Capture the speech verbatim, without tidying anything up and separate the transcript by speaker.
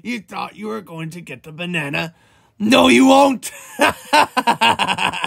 Speaker 1: You thought you were going to get the banana? No, you won't.